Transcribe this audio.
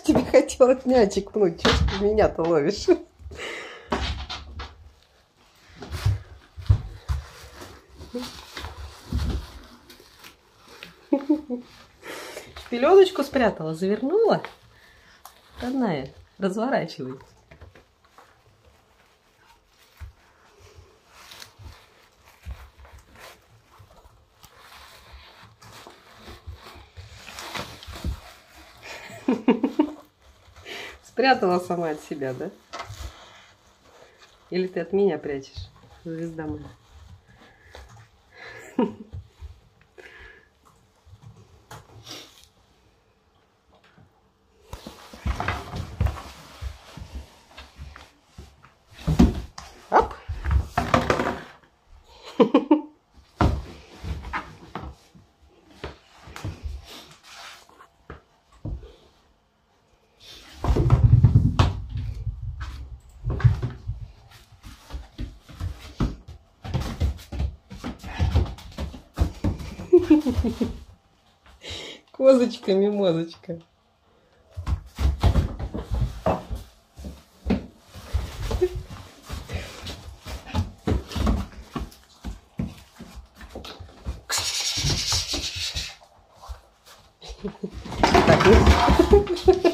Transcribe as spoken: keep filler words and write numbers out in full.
тебе хотелось мячик пнуть. Чего ж ты меня-то ловишь? Пеленочку спрятала, завернула. Родная, разворачивай. Спрятала сама от себя, да? Или ты от меня прячешь, звезда моя? Оп! Козочка, мимозочка. Так, ну...